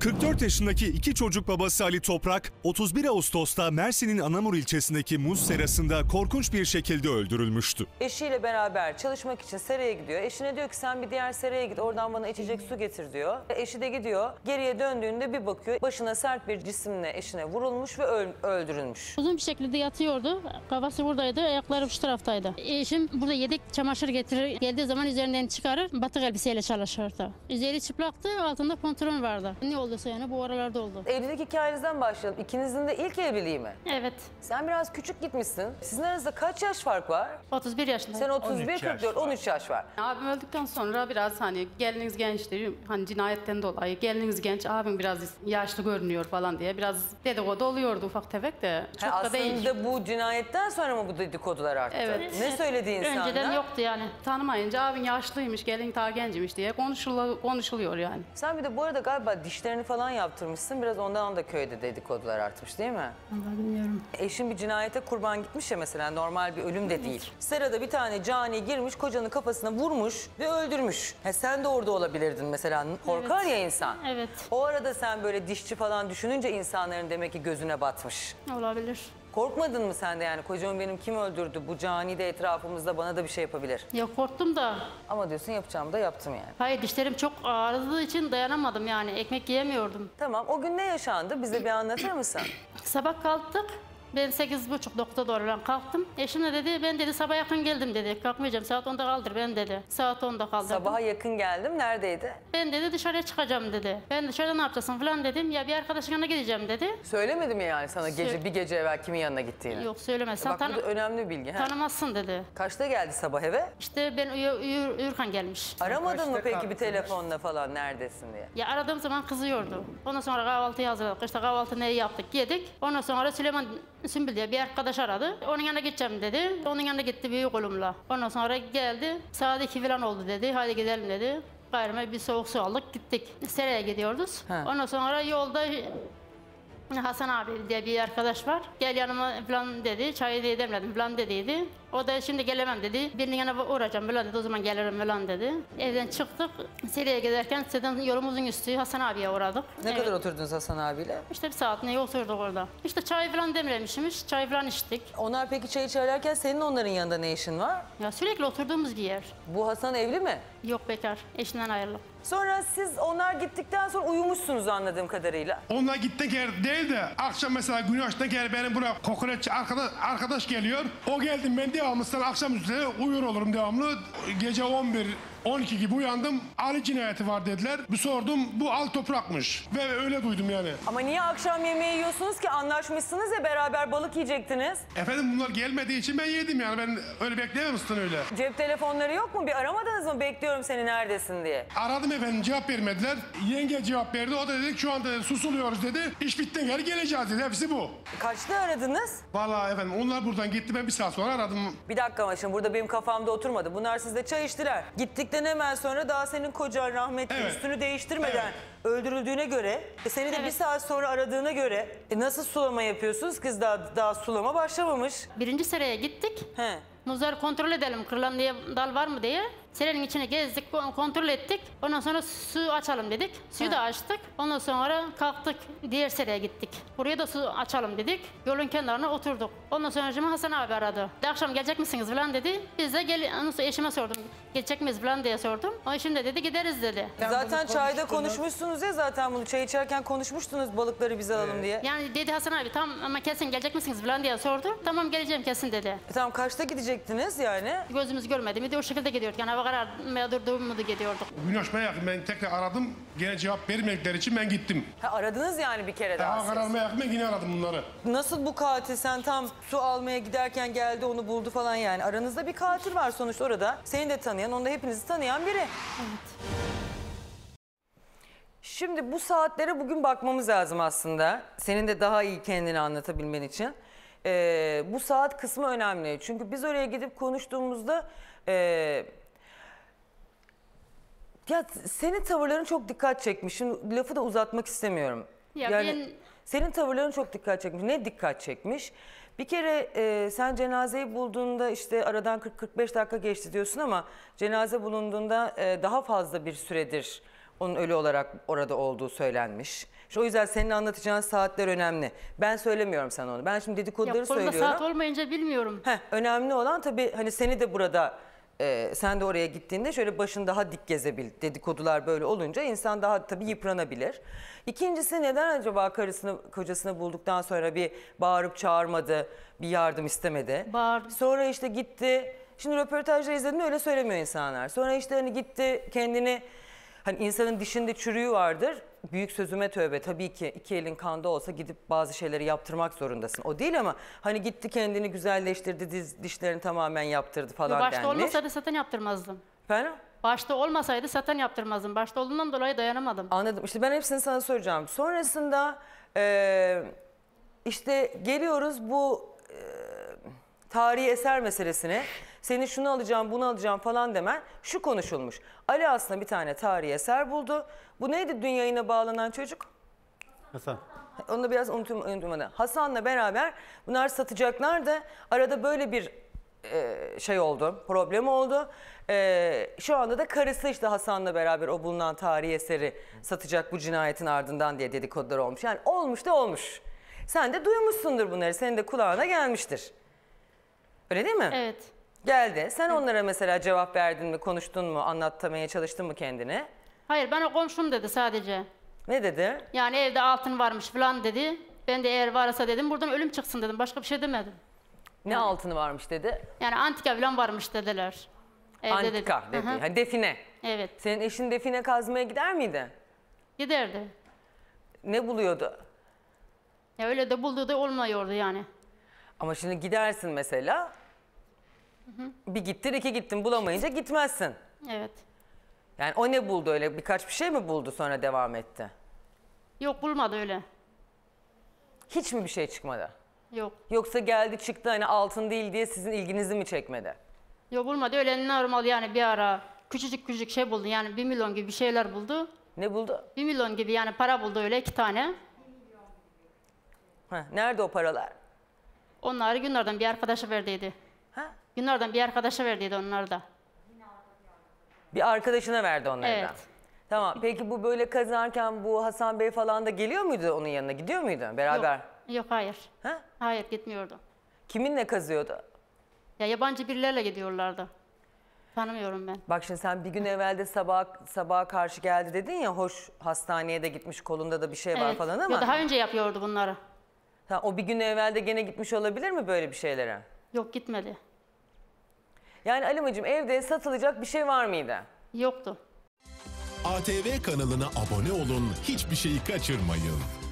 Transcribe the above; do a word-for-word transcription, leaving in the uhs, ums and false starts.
kırk dört yaşındaki iki çocuk babası Ali Toprak, otuz bir Ağustos'ta Mersin'in Anamur ilçesindeki muz serasında korkunç bir şekilde öldürülmüştü. Eşiyle beraber çalışmak için seraya gidiyor. Eşine diyor ki sen bir diğer seraya git, oradan bana içecek su getir diyor. Eşi de gidiyor. Geriye döndüğünde bir bakıyor, başına sert bir cisimle eşine vurulmuş ve öl öldürülmüş. Uzun bir şekilde yatıyordu. Kafası buradaydı, ayakları şu taraftaydı. Eşim burada yedek çamaşır getirir. Geldiği zaman üzerinden çıkarır, batık elbiseyle çalışırdı. Üzeri çıplaktı, altında pantolon vardı. Ne olduysa yani bu aralarda oldu. Evlilik hikayenizden başlayalım. İkinizin de ilk evliliği mi? Evet. Sen biraz küçük gitmişsin. Sizin aranızda kaç yaş fark var? otuz bir yaşında. Sen otuz bir, kırk dört, on üç yaş var. Abim öldükten sonra biraz hani geliniz gençtir, hani cinayetten dolayı geliniz genç, abim biraz yaşlı görünüyor falan diye biraz dedikodu oluyordu ufak tefek de. Çok Ha, da değil. aslında bu cinayetten sonra mı bu dedikodular arttı? Evet. Ne söyledi insanlar? Önceden yoktu yani. Tanımayınca abin yaşlıymış, gelin ta gencmiş diye konuşuluyor, konuşuluyor yani. Sen bir de bu arada galiba dişlerini falan yaptırmışsın. Biraz ondan da köyde dedikodular artmış değil mi? Vallahi bilmiyorum. Eşin bir cinayete kurban gitmiş ya mesela, normal bir ölüm de değil. Serada bir tane cani girmiş, kocanın kafasına vurmuş ve öldürmüş. Ha, sen de orada olabilirdin mesela. Korkar Evet. ya insan. Evet. O arada sen böyle dişçi falan düşününce insanların demek ki gözüne batmış. Olabilir. Korkmadın mı sen de yani, kocamı benim kim öldürdü, bu cani de etrafımızda, bana da bir şey yapabilir. Ya korktum da. Ama diyorsun yapacağımı da yaptım yani. Hayır, dişlerim çok ağrıdığı için dayanamadım yani. Ekmek yiyemiyordum. Tamam, o gün ne yaşandı bize bir anlatır mısın? Sabah kalktık. Ben sekiz buçuk dokuzda doğru ben kalktım. Eşim de dedi, ben dedi sabah yakın geldim dedi. Kalkmayacağım, saat onda kaldır ben dedi. Saat onda kaldırdım. Sabaha yakın geldim, neredeydi? Ben dedi dışarıya çıkacağım dedi. Ben dışarıda ne yapacaksın falan dedim. Ya bir arkadaşın yanına gideceğim dedi. Söylemedi mi yani sana gece, Sö- bir gece evvel kimin yanına gittiğini? Yok söylemez. Sen Bak tanı- bu da önemli bir bilgi. He. tanımazsın dedi. Kaçta geldi sabah eve? İşte ben Uy- Uy- Uyurkan gelmiş. Aramadın mı peki bir telefonla falan neredesin diye? Ya aradığım zaman kızıyordu. Ondan sonra kahvaltıyı hazırladık. İşte kahvaltı neyi yaptık, yedik. Ondan sonra Süleyman Sümbül diye bir arkadaş aradı. Onun yanına gideceğim dedi. Onun yanına gitti büyük oğlumla. Ondan sonra geldi. Saat iki falan oldu dedi. Hadi gidelim dedi. Gayrıma bir soğuk su aldık gittik. Seraya gidiyoruz. Ha. Ondan sonra yolda Hasan abi diye bir arkadaş var. Gel yanıma falan dedi. Çayı diye demledim falan dediydi. O da şimdi gelemem dedi. Birinin yanına uğrayacağım falan dedi. O zaman gelirim falan dedi. Evden çıktık. Seriye giderken zaten yolumuzun üstü Hasan abiye uğradık. Ne Evet. kadar oturdunuz Hasan abiyle? İşte bir saat neye oturduk orada. İşte çay falan demlemişmiş. Çay falan içtik. Onlar peki çay içerlerken senin onların yanında ne işin var? Ya sürekli oturduğumuz bir yer. Bu Hasan evli mi? Yok, bekar. Eşinden ayrılık. Sonra siz onlar gittikten sonra uyumuşsunuz anladığım kadarıyla. Onlar gittik yer değil de akşam mesela güneşten gel benim buraya kokoreççi arkadaş, arkadaş geliyor. O geldim ben devamlı sana akşam üzere uyur olurum devamlı. Gece on bir on iki gibi uyandım. Ali cinayeti var dediler. Bir sordum bu Al Toprak'mış. Ve öyle duydum yani. Ama niye akşam yemeği yiyorsunuz ki? Anlaşmışsınız ya, beraber balık yiyecektiniz. Efendim bunlar gelmediği için ben yedim yani. Ben öyle bekleyememiştim öyle. Cep telefonları yok mu? Bir aramadınız mı? Bekliyorum seni, neredesin diye. Aradım efendim, cevap vermediler. Yenge cevap verdi. O da dedi şu anda susuluyoruz dedi. İş bitti gel geleceğiz dedi. Hepsi bu. Kaçta aradınız? Vallahi efendim onlar buradan gitti. Ben bir saat sonra aradım. Bir dakika ama şimdi burada benim kafamda oturmadı. Bunlar sizle çay içtiler. Gittikten hemen sonra daha senin kocan rahmetli Evet. üstünü değiştirmeden Evet. öldürüldüğüne göre, e seni de bir saat sonra aradığına göre e nasıl sulama yapıyorsunuz? Kız daha, daha sulama başlamamış. Birinci seraya gittik. He. Muzları kontrol edelim, kırılan diye dal var mı diye. Serenin içine gezdik, kontrol ettik. Ondan sonra su açalım dedik. Suyu da açtık. Ondan sonra kalktık, diğer seraya gittik. Buraya da su açalım dedik. Yolun kenarına oturduk. Ondan sonra Hasan abi aradı. De, akşam gelecek misiniz falan dedi. Biz de gel, eşime sordum. Gelecek miyiz falan diye sordum. O eşim de dedi gideriz dedi. Zaten çayda konuşmuşsunuz ya, zaten bunu çay içerken konuşmuştunuz, balıkları bize alalım diye. Yani dedi Hasan abi tamam ama kesin gelecek misiniz falan diye sordu. Tamam geleceğim kesin dedi. E tamam, kaçta gidecektiniz yani? Gözümüz görmedi mi de o şekilde gidiyorduk. Yani hava kararmaya durduğumuzda gidiyorduk. Güneşme yakın ben tekrar aradım. Gene cevap vermedikleri için ben gittim. Ha, aradınız yani bir kere daha Hava siz. kararmaya yakın ben yine aradım bunları. Nasıl bu katil, sen tam su almaya giderken geldi onu buldu falan yani. Aranızda bir katil var sonuçta orada. Seni de tanıyan, onu da hepinizi tanıyan biri. Evet. Şimdi bu saatlere bugün bakmamız lazım aslında. Senin de daha iyi kendini anlatabilmen için. Ee, bu saat kısmı önemli. Çünkü biz oraya gidip konuştuğumuzda... E, ya senin tavırların çok dikkat çekmiş. Şimdi lafı da uzatmak istemiyorum. Ya yani ben... Senin tavırların çok dikkat çekmiş. Ne dikkat çekmiş? Bir kere e, sen cenazeyi bulduğunda işte aradan kırk kırk beş dakika geçti diyorsun ama cenaze bulunduğunda e, daha fazla bir süredir Onun ölü olarak orada olduğu söylenmiş. İşte o yüzden senin anlatacağın saatler önemli. Ben söylemiyorum sana onu. Ben şimdi dedikoduları Ya kolumda söylüyorum. saat olmayınca bilmiyorum. Heh, önemli olan tabii hani seni de burada e, sen de oraya gittiğinde şöyle başın daha dik gezebil. Dedikodular böyle olunca insan daha tabii yıpranabilir. İkincisi neden acaba karısını kocasını bulduktan sonra bir bağırıp çağırmadı, bir yardım istemedi? Bağırdım. Sonra işte gitti. Şimdi röportajda izledim öyle söylemiyor insanlar. Sonra işte hani gitti kendini hani insanın dişinde çürüğü vardır. Büyük sözüme tövbe tabii ki iki elin kanda olsa gidip bazı şeyleri yaptırmak zorundasın. O değil ama hani gitti kendini güzelleştirdi, diz, dişlerini tamamen yaptırdı falan Başta denmiş. olmasaydı zaten yaptırmazdım. Efendim? Başta olmasaydı zaten yaptırmazdım. Başta olduğundan dolayı dayanamadım. Anladım. İşte ben hepsini sana soracağım. Sonrasında e, işte geliyoruz bu e, tarihi eser meselesine. Seni şunu alacağım, bunu alacağım falan demen şu konuşulmuş. Ali aslında bir tane tarihi eser buldu. Bu neydi dün yayına bağlanan çocuk? Hasan. Onu da biraz unutum, unutmadım. Hasan'la beraber bunlar satacaklardı. Arada böyle bir e, şey oldu, problem oldu. E, şu anda da karısı işte Hasan'la beraber o bulunan tarihi eseri satacak bu cinayetin ardından diye dedikodular olmuş. Yani olmuş da olmuş. Sen de duymuşsundur bunları. Senin de kulağına gelmiştir. Öyle değil mi? Evet. Geldi. Sen onlara mesela cevap verdin mi, konuştun mu, anlatmaya çalıştın mı kendine? Hayır bana komşum dedi sadece. Ne dedi? Yani evde altın varmış falan dedi. Ben de eğer varsa dedim buradan ölüm çıksın dedim. Başka bir şey demedim. Ne altını varmış dedi? Yani antika falan varmış dediler. Evde Antika dedi. dedi. Hı hı. Ha, define. Evet. Senin eşin define kazmaya gider miydi? Giderdi. Ne buluyordu? Ya öyle de bulduğu da olmuyordu yani. Ama şimdi gidersin mesela. Bir gittin, iki gittin bulamayınca gitmezsin. Evet. Yani o ne buldu öyle? Birkaç bir şey mi buldu sonra devam etti? Yok bulmadı öyle. Hiç mi bir şey çıkmadı? Yok. Yoksa geldi çıktı hani altın değil diye sizin ilginizi mi çekmedi? Yok bulmadı öyle normal yani bir ara küçücük küçücük şey buldu yani bir milyon gibi bir şeyler buldu. Ne buldu? Bir milyon gibi yani para buldu öyle iki tane. Heh, nerede o paralar? Onları Günler'den bir arkadaşa verdiydi. Ha? Günler'den bir arkadaşa verdiydi onlar da. Bir arkadaşına verdi onları Evet. da. Tamam. Peki bu böyle kazarken bu Hasan Bey falan da geliyor muydu onun yanına? Gidiyor muydu beraber? Yok, yok hayır. Ha? Hayır gitmiyordu. Kiminle kazıyordu? Ya yabancı birilerle gidiyorlardı. Tanımıyorum ben. Bak şimdi sen bir gün evvel de sabah, sabaha karşı geldi dedin ya hoş hastaneye de gitmiş kolunda da bir şey var Evet. falan Yo, ama. daha önce yapıyordu bunları. Ha, o bir gün evvel de gene gitmiş olabilir mi böyle bir şeylere? Yok gitmedi. Yani Alimacığım evde satılacak bir şey var mıydı? Yoktu. A T V kanalına abone olun, hiçbir şeyi kaçırmayın.